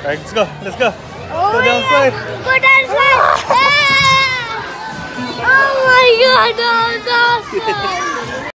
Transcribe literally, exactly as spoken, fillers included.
Alright, let's go. Let's go. Oh Go down slide. Go down slide. Oh my god, down, down slide.